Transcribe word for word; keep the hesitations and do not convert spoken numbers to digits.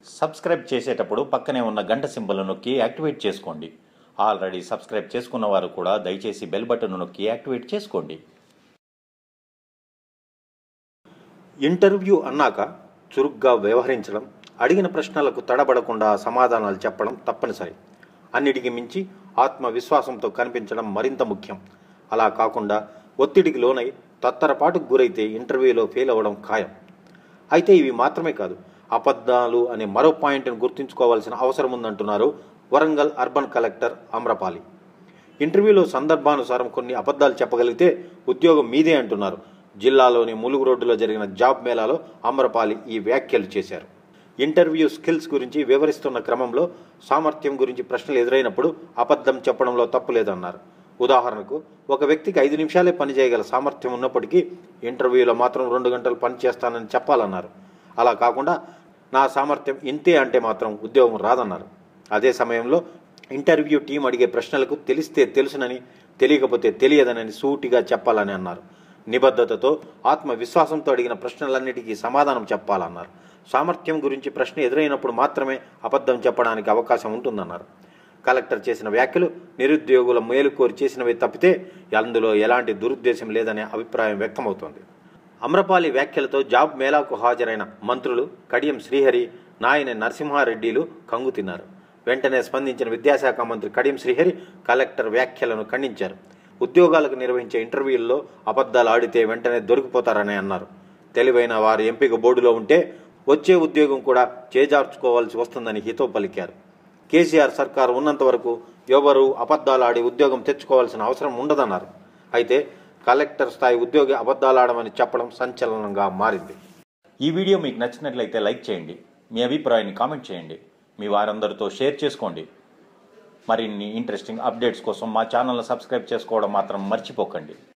Subscribe చేసేటప్పుడు పక్కనే ఉన్న గంట సింబల్ నొక్కి యాక్టివేట్ చేసుకోండి. ఆల్రెడీ సబ్స్క్రైబ్ చేసుకున్న వారు కూడా దయచేసి బెల్ బటన్ నొక్కి యాక్టివేట్ చేసుకోండి. ఇంటర్వ్యూ అన్నాక చురుగ్గా వ్యవహరించడం, అడిగిన ప్రశ్నలకు తడబడకుండా సమాధానాలు చెప్పడం తప్పనిసరి. అన్నిటికీ మించి ఆత్మవిశ్వాసంతో కనిపించడం మరింత ముఖ్యం. అలా కాకుండా ఒత్తిడికి లోనై తత్తరపాటుకు గురైతే ఇంటర్వ్యూలో ఫెయిల్ అవ్వడం ఖాయం. అయితే ఇవి మాత్రమే కాదు, అబద్ధాలు అనే మరో పాయింట్ను గుర్తుంచుకోవాల్సిన అవసరం ఉందంటున్నారు వరంగల్ అర్బన్ కలెక్టర్ అమ్రపాలి. ఇంటర్వ్యూలో సందర్భానుసారం కొన్ని అబద్ధాలు చెప్పగలిగితే ఉద్యోగం మీదే అంటున్నారు. జిల్లాలోని ములుగు రోడ్డులో జరిగిన జాబ్ మేళాలో అమ్రపాలి ఈ వ్యాఖ్యలు చేశారు. ఇంటర్వ్యూ స్కిల్స్ గురించి వివరిస్తున్న క్రమంలో సామర్థ్యం గురించి ప్రశ్నలు ఎదురైనప్పుడు అబద్ధం చెప్పడంలో తప్పు లేదన్నారు. ఉదాహరణకు, ఒక వ్యక్తికి ఐదు నిమిషాలే పనిచేయగల సామర్థ్యం ఉన్నప్పటికీ ఇంటర్వ్యూలో మాత్రం రెండు గంటలు పని చేస్తానని చెప్పాలన్నారు. అలా కాకుండా నా సామర్థ్యం ఇంతే అంటే మాత్రం ఉద్యోగం రాదన్నారు. అదే సమయంలో ఇంటర్వ్యూ టీం అడిగే ప్రశ్నలకు తెలిస్తే తెలుసునని, తెలియకపోతే తెలియదనని సూటిగా చెప్పాలని అన్నారు. నిబద్ధతతో, ఆత్మవిశ్వాసంతో అడిగిన ప్రశ్నలన్నిటికీ సమాధానం చెప్పాలన్నారు. సామర్థ్యం గురించి ప్రశ్న ఎదురైనప్పుడు మాత్రమే అబద్ధం చెప్పడానికి అవకాశం ఉంటుందన్నారు. కలెక్టర్ చేసిన వ్యాఖ్యలు నిరుద్యోగుల మేలు కోరి చేసినవి తప్పితే అందులో ఎలాంటి దురుద్దేశం లేదనే అభిప్రాయం వ్యక్తమవుతోంది. అమ్రపాలి వ్యాఖ్యలతో జాబ్ మేళాకు హాజరైన మంత్రులు కడియం శ్రీహరి, నాయని నరసింహారెడ్డిలు కంగు తిన్నారు. వెంటనే స్పందించిన విద్యాశాఖ మంత్రి కడియం శ్రీహరి కలెక్టర్ వ్యాఖ్యలను ఖండించారు. ఉద్యోగాలకు నిర్వహించే ఇంటర్వ్యూల్లో అబద్ధాలు ఆడితే వెంటనే దొరికిపోతారని అన్నారు. తెలివైన వారి ఎంపిక బోర్డులో ఉంటే వచ్చే ఉద్యోగం కూడా చేజార్చుకోవాల్సి వస్తుందని హితో పలికారు. కేసీఆర్ సర్కారు ఉన్నంత వరకు ఎవరు అబద్ధాలు ఆడి ఉద్యోగం తెచ్చుకోవాల్సిన అవసరం ఉండదన్నారు. అయితే కలెక్టర్ స్థాయి ఉద్యోగి అబద్ధాలు ఆడమని చెప్పడం సంచలనంగా మారింది. ఈ వీడియో మీకు నచ్చినట్లయితే లైక్ చేయండి, మీ అభిప్రాయాన్ని కామెంట్ చేయండి, మీ వారందరితో షేర్ చేసుకోండి. మరిన్ని ఇంట్రెస్టింగ్ అప్డేట్స్ కోసం మా ఛానల్ని సబ్స్క్రైబ్ చేసుకోవడం మాత్రం మర్చిపోకండి.